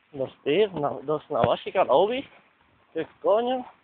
Dos tíos, dos navas y calobi. ¿Qué coño?